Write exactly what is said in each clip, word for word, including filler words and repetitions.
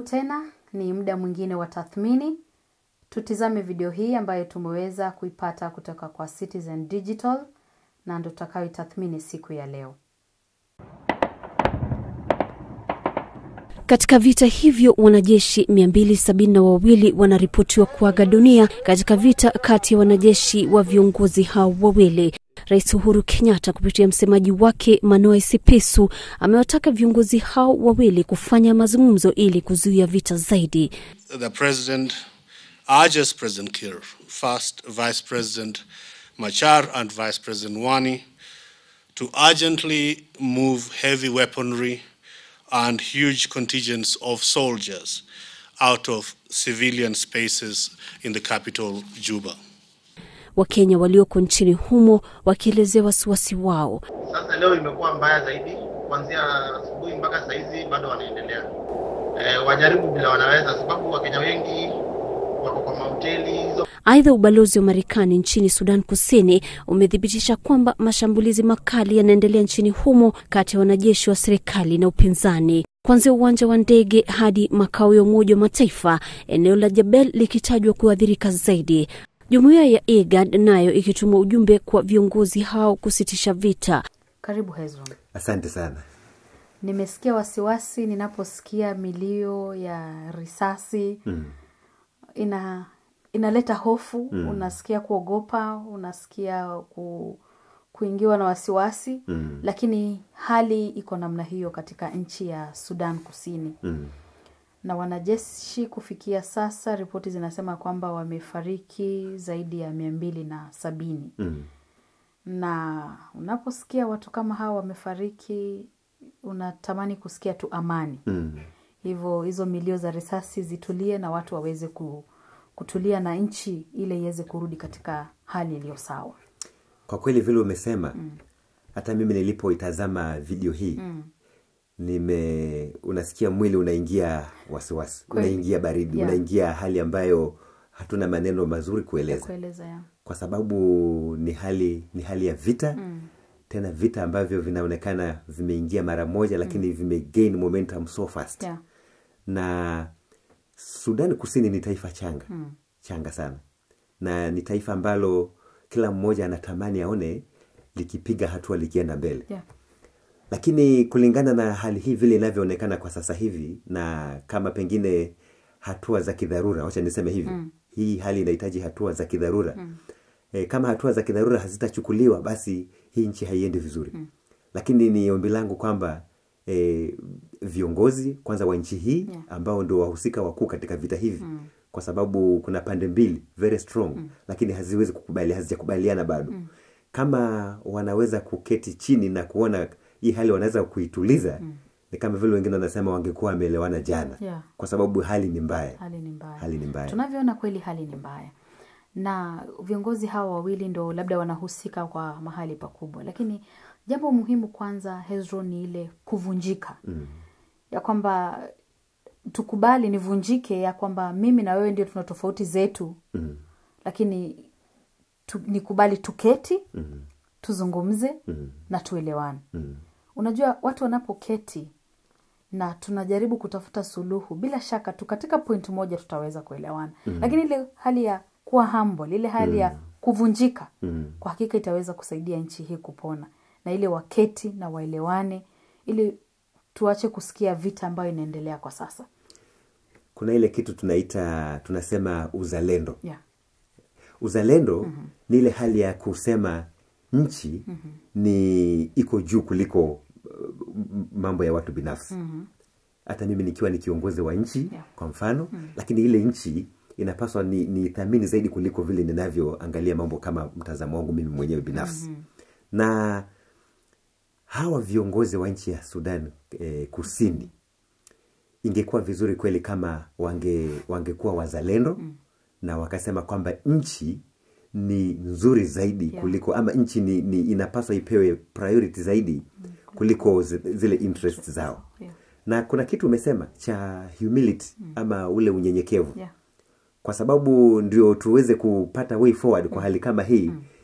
tena, ni muda mwingine wa tathmini. Tutizame video hii ambayo tumeweza kuipata kutoka kwa Citizen Digital na ndo tutakayotathmini siku ya leo. Katika vita hivyo wanajeshi mia mbili sabini na wawili wanaripotiwa kuaga dunia katika vita kati ya wanajeshi wa viongozi hao wawili. Rais Uhuru Kenyatta kupitia msemaji wake Manoa Esipisu amewataka viongozi hao wawili kufanya mazungumzo ili kuzuia vita zaidi. The president urges President Kiir, first Vice President Machar and Vice President Wani to urgently move heavy weaponry and huge contingents of soldiers out of civilian spaces in the capital, Juba. Wakenya walioko nchini humo wakielezea wasiwasi wao. Sasa leo imekuwa mbaya zaidi, kuanzia asubuhi mpaka saa hizi bado wanaendelea. Eh, wajaribu bila wanaweza, sababu Wakenya wengi wako kwa mahoteli hizo. Aidha, ubalozi wa Marekani nchini Sudan Kusini umethibitisha kwamba mashambulizi makali yanaendelea nchini humo kati ya wanajeshi wa serikali na upinzani. Kuanzia uwanja wa ndege hadi makao ya Umoja wa Mataifa, eneo la Jabel likitajwa kuathirika zaidi. Jumuiya ya IGAD nayo ikituma ujumbe kwa viongozi hao kusitisha vita. Karibu Hezron. Asante sana. Nimesikia wasiwasi ninaposikia milio ya risasi. Mm. Ina inaleta hofu, mm. unasikia kuogopa, unasikia ku, kuingiwa na wasiwasi, mm. lakini hali iko namna hiyo katika nchi ya Sudan Kusini. Mm. Na wanajeshi kufikia sasa ripoti zinasema kwamba wamefariki zaidi ya mia mbili na sabini. Mm. Na unaposikia watu kama hao wamefariki, unatamani kusikia tu amani. Mm. Hivyo hizo milio za risasi zitulie na watu waweze ku, kutulia na nchi ile iweze kurudi katika hali iliyo sawa. Kwa kweli vile umesema, mm. hata mimi nilipoitazama video hii, mm. nime unasikia mwili unaingia wasiwasi, unaingia baridi, yeah. unaingia hali ambayo hatuna maneno mazuri kueleza. Kueleza ya. Kwa sababu ni hali ni hali ya vita. Mm. Tena vita ambavyo vinaonekana vimeingia mara moja, lakini mm. vimegain momentum so fast. Yeah. Na Sudan Kusini ni taifa changa. Mm. Changa sana. Na ni taifa ambalo kila mmoja anatamani aone likipiga hatua likienda mbele. Yeah. Lakini kulingana na hali hii vile inavyoonekana kwa sasa hivi, na kama pengine hatua za kidharura, acha niseme hivi, mm. hii hali inahitaji hatua za kidharura. Mm. E, kama hatua za kidharura hazitachukuliwa, basi hii nchi haiendi vizuri. Mm. Lakini ni ombi langu kwamba e, viongozi kwanza wa nchi hii, yeah. ambao ndio wahusika wakuu katika vita hivi, mm. kwa sababu kuna pande mbili very strong, mm. lakini haziwezi kukubali, hazijakubaliana bado. Mm. Kama wanaweza kuketi chini na kuona hii hali wanaweza kuituliza, mm. ni kama vile wengine wanasema wangekuwa wameelewana jana. Yeah. Kwa sababu hali ni mbaya. Hali ni mbaya. Hali ni mbaya. Tunavyoona kweli hali ni mbaya. Na viongozi hawa wawili ndo labda wanahusika kwa mahali pakubwa. Lakini jambo muhimu kwanza, Hezron, ni ile kuvunjika. Mm. Ya kwamba tukubali nivunjike, ya kwamba mimi na wewe ndio tuna tofauti zetu. Mm. Lakini tu, nikubali tuketi, mm. tuzungumze, mm. na tuelewane. Mm. Unajua watu wanapoketi na tunajaribu kutafuta suluhu, bila shaka tu katika point moja tutaweza kuelewana. Mm. Lakini ile hali ya kuwa humble, ile hali mm. ya kuvunjika, mm. kwa hakika itaweza kusaidia nchi hii kupona. Na ile waketi na waelewane, ili tuache kusikia vita ambayo inaendelea kwa sasa. Kuna ile kitu tunaita, tunasema uzalendo. Yeah. Uzalendo, mm-hmm. ni ile hali ya kusema nchi, mm-hmm. ni iko juu kuliko mambo ya watu binafsi. Mm-hmm. Hata mimi nikiwa ni kiongozi wa nchi, yeah. kwa mfano, mm-hmm. lakini ile nchi inapaswa ni, ni thamini zaidi kuliko vile ninavyoangalia mambo kama mtazamo wangu mimi mwenyewe binafsi. Mm-hmm. Na hawa viongozi wa nchi ya Sudan eh, Kusini, ingekuwa vizuri kweli kama wange wangekuwa wazalendo, mm. na wakasema kwamba nchi ni nzuri zaidi, yeah. kuliko, ama nchi ni, ni inapaswa ipewe priority zaidi kuliko zile interests zao. Yeah. Na kuna kitu umesema cha humility, mm. ama ule unyenyekevu. Yeah. Kwa sababu ndio tuweze kupata way forward, mm. kwa hali kama hii. Mm.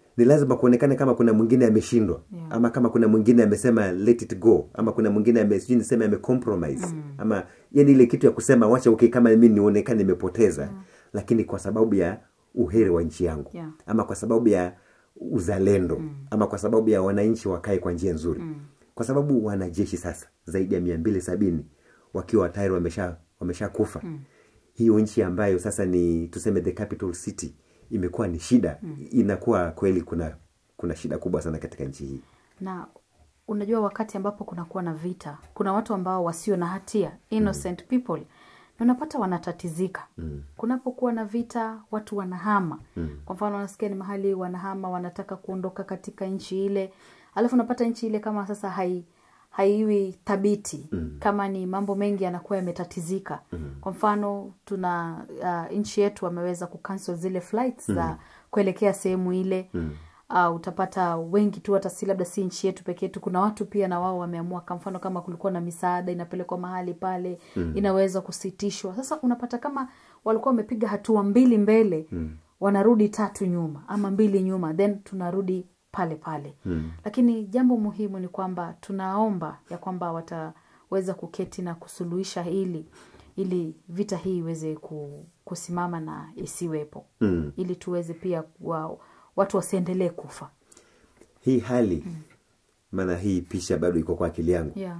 ni lazima kuonekane kama kuna mwingine ameshindwa, yeah. ama kama kuna mwingine amesema let it go, ama kuna mwingine amesijui niseme ame compromise, mm. ama yani ile kitu ya kusema wacha okay kama mimi nionekane nimepoteza, yeah. lakini kwa sababu ya uheri wa nchi yangu, yeah. ama kwa sababu ya uzalendo, mm. ama kwa sababu ya wananchi wakae kwa njia nzuri, mm. kwa sababu wanajeshi sasa zaidi ya mia mbili sabini wakiwa tayari wamesha wamesha kufa, mm. hiyo nchi ambayo sasa ni tuseme the capital city imekuwa ni shida, mm. inakuwa kweli kuna kuna shida kubwa sana katika nchi hii. Na unajua wakati ambapo kuna kuwa na vita, kuna watu ambao wasio na hatia, innocent mm. people, na unapata wanatatizika. Mm. Kunapokuwa na vita, watu wanahama. Mm. Kwa mfano wanasikia ni mahali wanahama, wanataka kuondoka katika nchi ile. Alafu unapata nchi ile kama sasa hai haiwi thabiti, mm. kama ni mambo mengi yanakuwa yametatizika. Mm. Kwa mfano tuna uh, nchi yetu wameweza kucancel zile flights mm. za kuelekea sehemu ile. Mm. Uh, utapata wengi tu, hata si labda si nchi yetu pekee yetu, kuna watu pia na wao wameamua, kwa mfano kama kulikuwa na misaada inapelekwa mahali pale, mm. inaweza kusitishwa. Sasa unapata kama walikuwa wamepiga hatua mbili mbele, mm. wanarudi tatu nyuma ama mbili nyuma, then tunarudi pale pale. Mm. Lakini jambo muhimu ni kwamba tunaomba ya kwamba wataweza kuketi na kusuluhisha hili ili vita hii iweze kusimama na isiwepo. Mm. Ili tuweze pia wa, watu wasiendelee kufa. Hii hali, mm. maana hii picha bado iko kwa akili yangu. Yeah.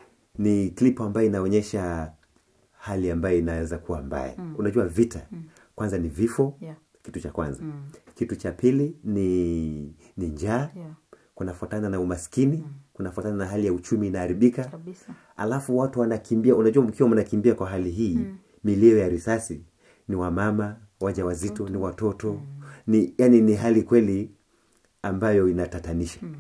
Ni clip ambayo inaonyesha hali ambayo inaweza kuwa mbaya. Mm. Unajua vita, mm. kwanza ni vifo, yeah. kitu cha kwanza. Mm. Kitu cha pili ni ni njaa, yeah. kunafuatana na umaskini, mm. kunafuatana na hali ya uchumi inaharibika. Kabisa. Alafu watu wanakimbia, unajua mkiwa mnakimbia kwa hali hii, mm. milio ya risasi, ni wamama, wajawazito, ni watoto, mm. ni yani ni hali kweli ambayo inatatanisha. Mm.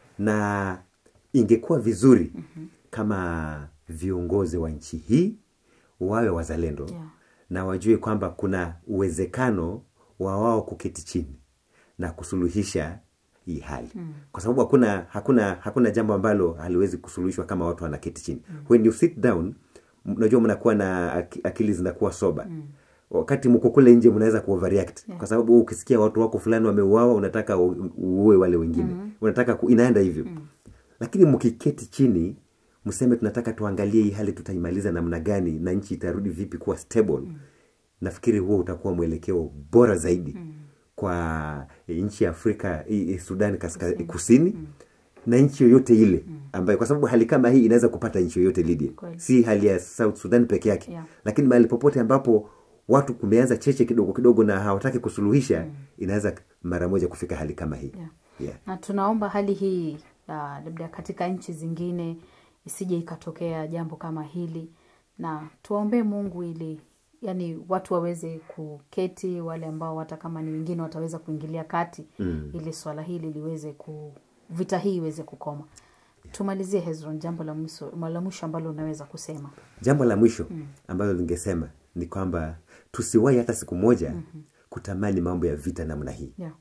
Na ingekuwa vizuri mm-hmm. kama viongozi wa nchi hii wawe wazalendo, yeah. na wajue kwamba kuna uwezekano wa wao kuketi chini na kusuluhisha hii hali. Mm. Kwa sababu hakuna hakuna hakuna jambo ambalo haliwezi kusuluhishwa kama watu wanaketi chini. Mm. When you sit down, unajua mnakuwa na akili zinakuwa soba. Mm. Wakati mko kule nje mnaweza kuoverreact, yeah. kwa sababu ukisikia watu wako fulani wameuawa unataka uue wale wengine. Mm. Unataka ku, inaenda hivyo. Mm. Lakini mkiketi chini mseme tunataka tuangalie hii hali tutaimaliza namna gani na nchi itarudi vipi kuwa stable. Mm. Nafikiri huo utakuwa mwelekeo bora zaidi. Mm. kwa nchi ya Afrika, Sudan kaskazini kusini, mm. na nchi yoyote ile ambayo, kwa sababu hali kama hii inaweza kupata nchi yoyote Lydia. Si hali ya South Sudan peke yake. Yeah. Lakini mahali popote ambapo watu kumeanza cheche kidogo kidogo na hawataki kusuluhisha, mm. inaweza mara moja kufika hali kama hii. Yeah. Yeah. Na tunaomba hali hii labda katika nchi zingine isije ikatokea jambo kama hili, na tuombe Mungu ili yani watu waweze kuketi, wale ambao hata kama ni wengine wataweza kuingilia kati, mm. ili swala hili liweze ku vita hii iweze kukoma. Yeah. Tumalizie Hezron, jambo la mwisho la mwisho ambalo unaweza kusema. Jambo la mwisho mm. ambalo ningesema ni kwamba tusiwahi hata siku moja mm-hmm. kutamani mambo ya vita namna hii. Yeah.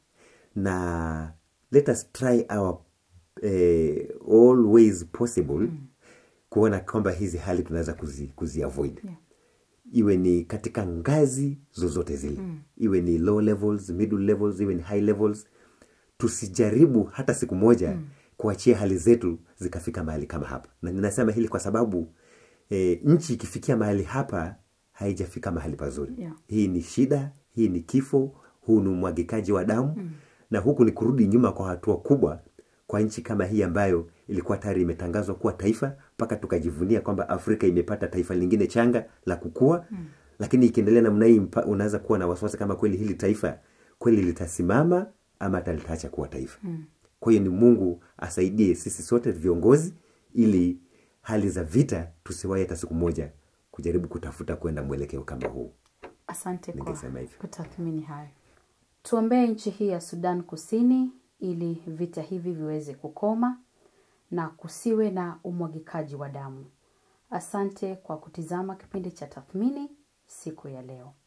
Na let us try our eh, all ways possible mm. kuona kwamba hizi hali tunaweza kuzi, kuzi avoid. Yeah. Iwe ni katika ngazi zozote zile. Mm. Iwe ni low levels, middle levels, iwe ni high levels. Tusijaribu hata siku moja mm. kuachia hali zetu zikafika mahali kama hapa. Na ninasema hili kwa sababu e, nchi ikifikia mahali hapa haijafika mahali pazuri. Yeah. Hii ni shida, hii ni kifo, huu ni mwagikaji wa damu, mm. na huku ni kurudi nyuma kwa hatua kubwa kwa nchi kama hii ambayo ilikuwa tayari imetangazwa kuwa taifa, mpaka tukajivunia kwamba Afrika imepata taifa lingine changa la kukua. Mm. Lakini ikiendelea namna hii unaweza kuwa na wasiwasi kama kweli hili taifa kweli litasimama ama litaacha kuwa taifa. Mm. Kwa hiyo ni Mungu asaidie sisi sote viongozi ili hali za vita tusiwahi hata siku moja kujaribu kutafuta kwenda mwelekeo kama huu. Asante kwa kutathmini hayo. Tuombee nchi hii ya Sudan Kusini ili vita hivi viweze kukoma na kusiwe na umwagikaji wa damu. Asante kwa kutizama kipindi cha tathmini siku ya leo.